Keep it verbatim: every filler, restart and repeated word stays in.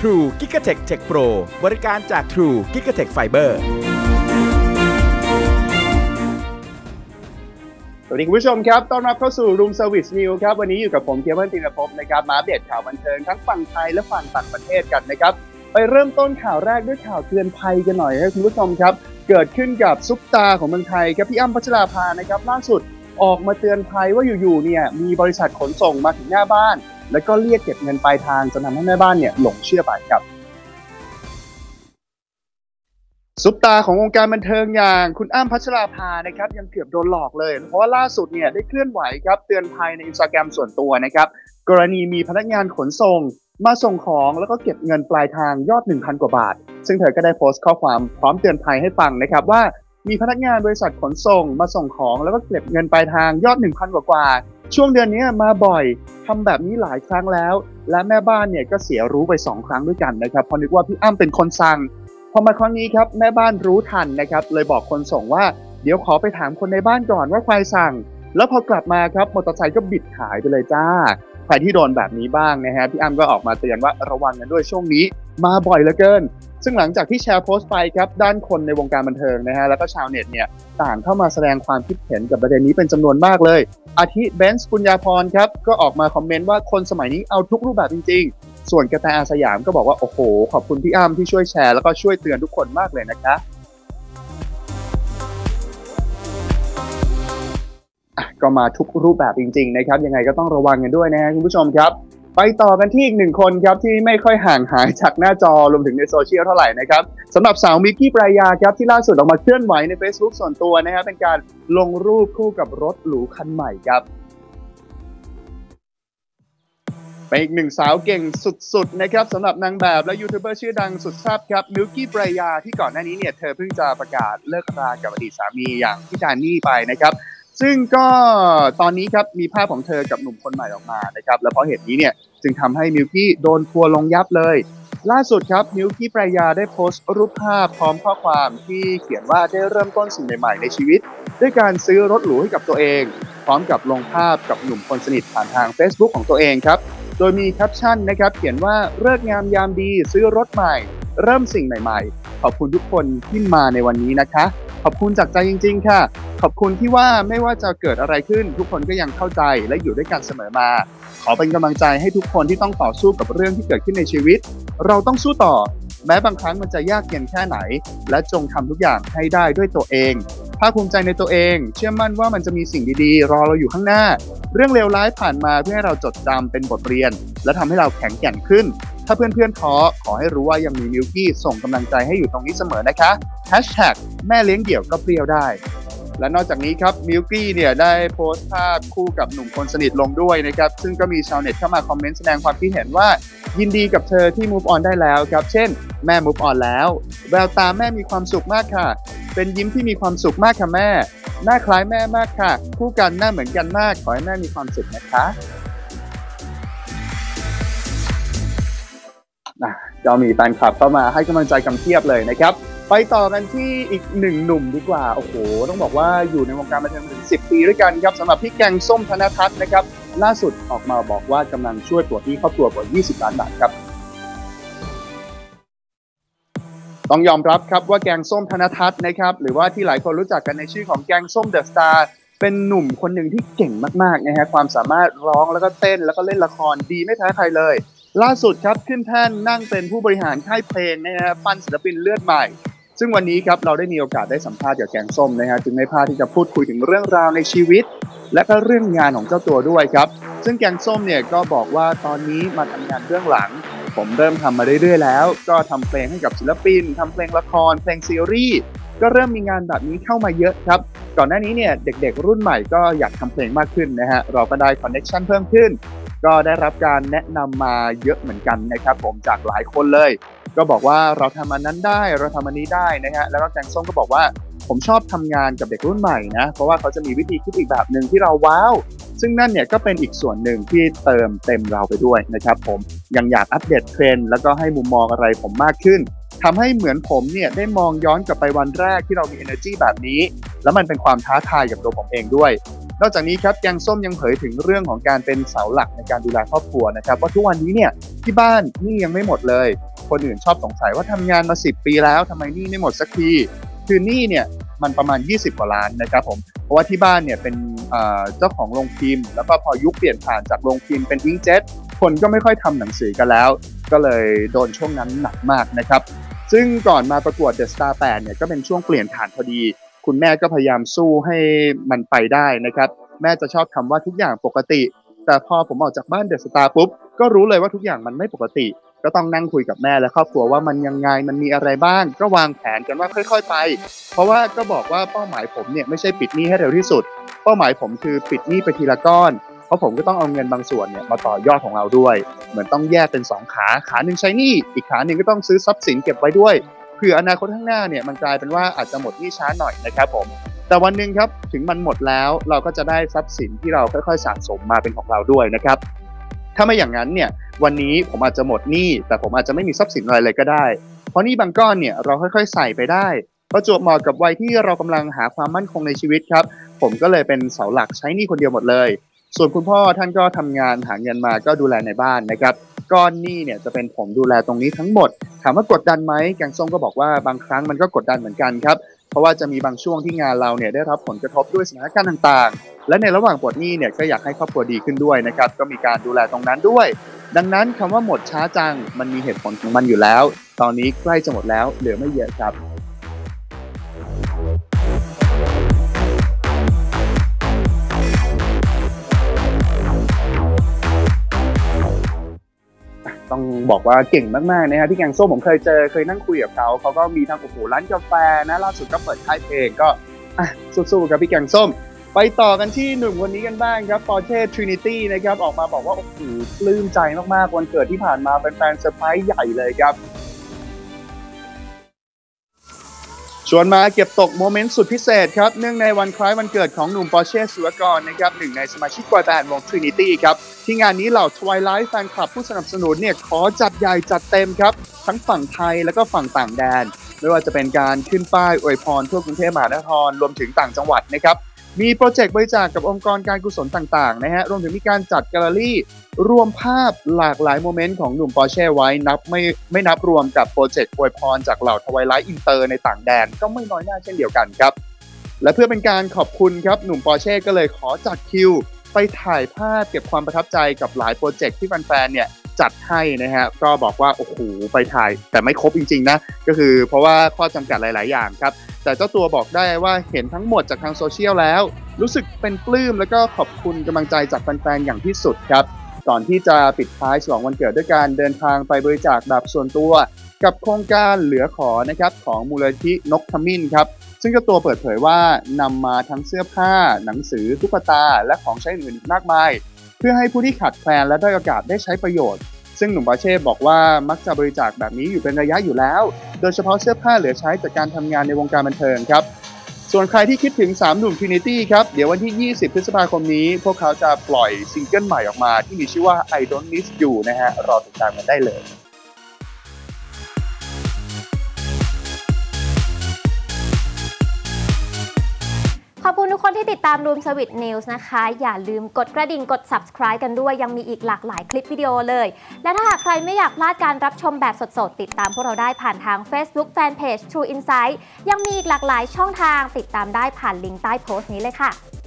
True Gigatech Tech Pro บริการจาก True Gigatech Fiber สวัสดีคุณผู้ชมครับต้อนรับเข้าสู่ Room Service News ครับวันนี้อยู่กับผมเกียรติ ติณภพนะครับมาอัปเดตข่าวบันเทิงทั้งฝั่งไทยและฝั่งต่างประเทศกันนะครับไปเริ่มต้นข่าวแรกด้วยข่าวเตือนภัยกันหน่อยครับคุณผู้ชมครับเกิดขึ้นกับซุปตาของเมืองไทยครับพี่อ้ำพัชราภานะครับล่าสุดออกมาเตือนภัยว่าอยู่ๆเนี่ยมีบริษัทขนส่งมาถึงหน้าบ้านแล้วก็เรียกเก็บเงินปลายทางจนทำให้แม่บ้านเนี่ยหลงเชื่อไปครับซุปตาของวงการบันเทิงอย่างคุณอ้ำพัชราภานะครับยังเกือบโดนหลอกเลยเพราะว่าล่าสุดเนี่ยได้เคลื่อนไหวครับเตือนภัยใน Instagram ส่วนตัวนะครับกรณีมีพนักงานขนส่งมาส่งของแล้วก็เก็บเงินปลายทางยอด หนึ่งพัน กว่าบาทซึ่งเธอก็ได้โพสต์ข้อความพร้อมเตือนภัยให้ฟังนะครับว่ามีพนักงานบริษัทขนส่งมาส่งของแล้วก็เก็บเงินปลายทางยอด หนึ่งพัน กว่าๆช่วงเดือนนี้มาบ่อยทำแบบนี้หลายครั้งแล้วและแม่บ้านเนี่ยก็เสียรู้ไปสองครั้งด้วยกันนะครับเพราะนึกว่าพี่อ้ำเป็นคนสั่งพอมาครั้งนี้ครับแม่บ้านรู้ทันนะครับเลยบอกคนส่งว่าเดี๋ยวขอไปถามคนในบ้านก่อนว่าใครสั่งแล้วพอกลับมาครับมอเตอร์ไซค์ก็บิดหายไปเลยจ้าใครที่โดนแบบนี้บ้างนะฮะพี่อ้ำก็ออกมาเตือนว่าระวังกันด้วยช่วงนี้มาบ่อยเหลือเกินซึ่งหลังจากที่แชร์โพสต์ไปครับด้านคนในวงการบันเทิงนะฮะแล้วก็ชาวเน็ตเนี่ยต่างเข้ามาแสดงความคิดเห็นกับประเด็นนี้เป็นจำนวนมากเลยอาทิเบนซ์ปุญญาพรครับก็ออกมาคอมเมนต์ว่าคนสมัยนี้เอาทุกรูปแบบจริงๆส่วนกระแตอาสยามก็บอกว่าโอ้โหขอบคุณพี่อ้ำที่ช่วยแชร์แล้วก็ช่วยเตือนทุกคนมากเลยนะคะก็มาทุกรูปแบบจริงๆนะครับยังไงก็ต้องระวังกันด้วยนะฮะคุณผู้ชมครับไปต่อกันที่อีกหนึ่งคนครับที่ไม่ค่อยห่างหายจากหน้าจอรวมถึงในโซเชียลเท่าไหร่นะครับสำหรับสาวมิกกี้ปรายาครับที่ล่าสุดออกมาเคลื่อนไหวใน Facebook ส่วนตัวนะฮะเป็นการลงรูปคู่กับรถหรูคันใหม่ครับเป็นอีกหนึ่งสาวเก่งสุดๆนะครับสำหรับนางแบบและยูทูบเบอร์ชื่อดังสุดแซ่บครับมิกกี้ปรายาที่ก่อนหน้านี้เนี่ยเธอเพิ่งจะประกาศเลิกรากับอดีตสามีอย่างพี่จานี่ไปนะครับซึ่งก็ตอนนี้ครับมีภาพของเธอกับหนุ่มคนใหม่ออกมานะครับและเพราะเหตุนี้เนี่ยจึงทำให้มิวกี้โดนทัวร์ลงยับเลยล่าสุดครับมิวกี้ปรายาได้โพสต์รูปภาพพร้อมข้อความที่เขียนว่าได้เริ่มต้นสิ่งใหม่ๆในชีวิตด้วยการซื้อรถหรูให้กับตัวเองพร้อมกับลงภาพกับหนุ่มคนสนิทผ่านทาง Facebook ของตัวเองครับโดยมีแคปชั่นนะครับเขียนว่าฤกษ์งามยามดีซื้อรถใหม่เริ่มสิ่งใหม่ๆขอบคุณทุกคนที่มาในวันนี้นะคะขอบคุณจากใจจริงๆค่ะขอบคุณที่ว่าไม่ว่าจะเกิดอะไรขึ้นทุกคนก็ยังเข้าใจและอยู่ด้วยกันเสมอมาขอเป็นกำลังใจให้ทุกคนที่ต้องต่อสู้กับเรื่องที่เกิดขึ้นในชีวิตเราต้องสู้ต่อแม้บางครั้งมันจะยากเย็นแค่ไหนและจงทำทุกอย่างให้ได้ด้วยตัวเองภาคภูมิใจในตัวเองเชื่อมั่นว่ามันจะมีสิ่งดีๆรอเราอยู่ข้างหน้าเรื่องเลวร้ายผ่านมาเพื่อให้เราจดจำเป็นบทเรียนและทำให้เราแข็งแกร่งขึ้นถ้าเพื่อนๆท้อขอให้รู้ว่ายังมีมิวกี้ส่งกำลังใจให้อยู่ตรงนี้เสมอนะคะแฮชแท็กแม่เลี้ยงเดี่ยวก็เปรี้ยวได้และนอกจากนี้ครับมิวกี้เนี่ยได้โพสต์ภาพคู่กับหนุ่มคนสนิทลงด้วยนะครับซึ่งก็มีชาวเน็ตเข้ามาคอมเมนต์แสดงความคิดเห็นว่ายินดีกับเธอที่ move on ได้แล้วครับเช่นแม่ move on แล้วแววตาแม่มีความสุขมากค่ะเป็นยิ้มที่มีความสุขมากค่ะแม่หน้าคล้ายแม่มากค่ะคู่กันหน้าเหมือนกันมากขอให้แม่มีความสุขนะคะก็มีแฟนคลับเข้ามาให้กำลังใจกันเพียบเลยนะครับไปต่อกันที่อีกหนึ่งหนุ่มดีกว่าโอ้โหต้องบอกว่าอยู่ในวงการบันเทิงถึงสิบปีด้วยกันครับสำหรับพี่แกงส้มธนทัศน์นะครับล่าสุดออกมาบอกว่ากำลังช่วยปลดหนี้ครอบครัวกว่ายี่สิบล้านบาทครับต้องยอมรับครับว่าแกงส้มธนทัศน์นะครับหรือว่าที่หลายคนรู้จักกันในชื่อของแกงส้มเดอะสตาร์เป็นหนุ่มคนหนึ่งที่เก่งมากๆนะฮะความสามารถร้องแล้วก็เต้นแล้วก็เล่นละครดีไม่แพ้ใครเลยล่าสุดครับขึ้นแท่นนั่งเป็นผู้บริหารค่ายเพลงนะฮะปั้นศิลปินเลือดใหม่ซึ่งวันนี้ครับเราได้มีโอกาสได้สัมภาษณ์กับแกงส้มนะฮะจึงไม่พลาดที่จะพูดคุยถึงเรื่องราวในชีวิตและก็เรื่องงานของเจ้าตัวด้วยครับซึ่งแกงส้มเนี่ยก็บอกว่าตอนนี้มาทำงานเบื้องหลังผมเริ่มทำมาเรื่อยๆแล้วก็ทำเพลงให้กับศิลปินทำเพลงละครเพลงซีรีส์ก็เริ่มมีงานแบบนี้เข้ามาเยอะครับก่อนหน้านี้เนี่ยเด็กๆรุ่นใหม่ก็อยากทำเพลงมากขึ้นนะฮะเราก็ได้คอนเนคชั่นเพิ่มขึ้นก็ได้รับการแนะนำมาเยอะเหมือนกันนะครับผมจากหลายคนเลยก็บอกว่าเราทำอันนั้นได้เราทำอันนี้ได้นะฮะแล้วก็แกงส้มก็บอกว่าผมชอบทำงานกับเด็กรุ่นใหม่นะเพราะว่าเขาจะมีวิธีคิดอีกแบบหนึ่งที่เราว้าวซึ่งนั่นเนี่ยก็เป็นอีกส่วนหนึ่งที่เติมเต็มเราไปด้วยนะครับผมยังอยากอัปเดตเทรนด์แล้วก็ให้มุมมองอะไรผมมากขึ้นทำให้เหมือนผมเนี่ยได้มองย้อนกลับไปวันแรกที่เรามี energy แบบนี้แล้วมันเป็นความท้าทายกับตัวผมเองด้วยนอกจากนี้ครับแกงส้มยังเผยถึงเรื่องของการเป็นเสาหลักในการดูแลครอบครัวนะครับว่าทุกวันนี้เนี่ยที่บ้านหนี้ยังไม่หมดเลยคนอื่นชอบสงสัยว่าทำงานมาสิบปีแล้วทำไมหนี้ไม่หมดสักทีคือหนี้เนี่ยมันประมาณยี่สิบกว่าล้านนะครับผมเพราะว่าที่บ้านเนี่ยเป็นเจ้าของโรงพิมพ์แล้วก็พอยุคเปลี่ยนผ่านจากโรงพิมพ์เป็นอิงค์เจ็ตคนก็ไม่ค่อยทำหนังสือกันแล้วก็เลยโดนช่วงนั้นหนักมากนะครับซึ่งก่อนมาประกวด The Star แปดเนี่ยก็เป็นช่วงเปลี่ยนผ่านพอดีคุณแม่ก็พยายามสู้ให้มันไปได้นะครับแม่จะชอบคำว่าทุกอย่างปกติแต่พอผมออกจากบ้าน The Star ปุ๊บก็รู้เลยว่าทุกอย่างมันไม่ปกติก็ต้องนั่งคุยกับแม่และครอบครัวว่ามันยังไงมันมีอะไรบ้างก็วางแผนกันว่าค่อยๆไปเพราะว่าก็บอกว่าเป้าหมายผมเนี่ยไม่ใช่ปิดหนี้ให้เร็วที่สุดเป้าหมายผมคือปิดหนี้ไปทีละก้อนเพราะผมก็ต้องเอาเงินบางส่วนเนี่ยมาต่อยอดของเราด้วยเหมือนต้องแยกเป็นสองขาขาหนึ่งใช้หนี้อีกขาหนึ่งก็ต้องซื้อทรัพย์สินเก็บไว้ด้วยเผื่ออนาคตข้างหน้าเนี่ยมันกลายเป็นว่าอาจจะหมดหนี้ช้าหน่อยนะครับผมแต่วันหนึ่งครับถึงมันหมดแล้วเราก็จะได้ทรัพย์สินที่เราค่อยๆสะสมมาเป็นของเราด้วยนะครับถ้าไม่อย่างนั้นเนี่ยวันนี้ผมอาจจะหมดหนี้แต่ผมอาจจะไม่มีทรัพย์สินอะไรเลยก็ได้เพราะหนี้บางก้อนเนี่ยเราค่อยๆใส่ไปได้ประจวบเหมาะกับวัยที่เรากำลังหาความมั่นคงในชีวิตครับผมก็เลยเป็นเสาหลักใช้หนี้คนเดียวหมดเลยส่วนคุณพ่อท่านก็ทำงานหาเงินมาก็ดูแลในบ้านนะครับก้อนหนี้เนี่ยจะเป็นผมดูแลตรงนี้ทั้งหมดถามว่ากดดันไหมแกงส้มก็บอกว่าบางครั้งมันก็กดดันเหมือนกันครับเพราะว่าจะมีบางช่วงที่งานเราเนี่ยได้รับผลกระทบด้วยสถานการณ์ต่างๆและในระหว่างปลดหนี้เนี่ยก็อยากให้ครอบครัวดีขึ้นด้วยนะครับก็มีการดูแลตรงนั้นด้วยดังนั้นคำว่าหมดช้าจังมันมีเหตุผลของมันอยู่แล้วตอนนี้ใกล้จะหมดแล้วเหลือไม่เยอะครับต้องบอกว่าเก่งมากๆนะครับพี่แกงส้มผมเคยเจอเคยนั่งคุยกับเขาเขาก็มีทั้งโอ้โหร้านกาแฟนะล่าสุดก็เปิดค่ายเพลงก็อ่ะสู้ๆกับพี่แกงส้มไปต่อกันที่หนุ่มคนนี้กันบ้างครับปอร์เช่ Trinity นะครับออกมาบอกว่าโอ้โหปลื้มใจมากๆวันเกิดที่ผ่านมาแฟนๆเซอร์ไพรส์ใหญ่เลยครับชวนมาเก็บตกโมเมนต์สุดพิเศษครับเนื่องในวันคล้ายวันเกิดของหนุ่มปอร์เช่สุวกรนะครับหนึ่งในสมาชิกบอยแบนด์วง Trinity ครับที่งานนี้เหล่า Twilight แฟนคลับผู้สนับสนุนเนี่ยขอจัดใหญ่จัดเต็มครับทั้งฝั่งไทยและก็ฝั่งต่างแดนไม่ว่าจะเป็นการขึ้นป้ายอวยพรทั่วกรุงเทพมหานครรวมถึงต่างจังหวัดนะครับมีโปรเจกต์บริจาค กับองค์กรการกุศลต่างๆนะฮะรวมถึงมีการจัดแกลเลอรี่รวมภาพหลากหลายโมเมนต์ของหนุ่มปอร์เช่ไว้นับไม่ไม่นับรวมกับโปรเจกต์อวยพรจากเหล่า Twilight อินเตอร์ในต่างแดนก็ไม่น้อยหน้าเช่นเดียวกันครับและเพื่อเป็นการขอบคุณครับหนุ่มปอร์เช่ก็เลยขอจัดคิวไปถ่ายภาพเก็บความประทับใจกับหลายโปรเจกต์ที่แฟนๆเนี่ยจัดให้นะฮะก็บอกว่าโอ้โหไปถ่ายแต่ไม่ครบจริงๆนะก็คือเพราะว่าข้อจำกัดหลายๆอย่างครับแต่เจ้าตัวบอกได้ว่าเห็นทั้งหมดจากทางโซเชียลแล้วรู้สึกเป็นปลื้มแล้วก็ขอบคุณกำลังใจจากแฟนๆอย่างที่สุดครับก่อนที่จะปิดท้ายฉลองวันเกิดด้วยการเดินทางไปบริจาคแบบส่วนตัวกับโครงการเหลือขอนะครับของมูลนิธินกขมิ้นครับซึ่งเจ้าตัวเปิดเผยว่านำมาทั้งเสื้อผ้าหนังสือตุ๊กตาและของใช้อื่นๆมากมายเพื่อให้ผู้ที่ขาดแคลนและด้อยโอกาสได้ใช้ประโยชน์ซึ่งหนุ่มปอร์เช่บอกว่ามักจะบริจาคแบบนี้อยู่เป็นระยะอยู่แล้วโดยเฉพาะเสื้อผ้าเหลือใช้จากการทำงานในวงการบันเทิงครับส่วนใครที่คิดถึงสามหนุ่ม Trinity ครับเดี๋ยววันที่ยี่สิบพฤษภาคมนี้พวกเขาจะปล่อยซิงเกิลใหม่ออกมาที่มีชื่อว่า I Don't Miss You นะฮะรอติดตามกันได้เลยขอบคุณทุกคนที่ติดตาม Room Service News นะคะอย่าลืมกดกระดิ่งกด Subscribe กันด้วยยังมีอีกหลากหลายคลิปวิดีโอเลยและถ้าหากใครไม่อยากพลาดการรับชมแบบสดๆติดตามพวกเราได้ผ่านทาง Facebook Fanpage True Insight ยังมีอีกหลากหลายช่องทางติดตามได้ผ่านลิงก์ใต้โพสต์นี้เลยค่ะ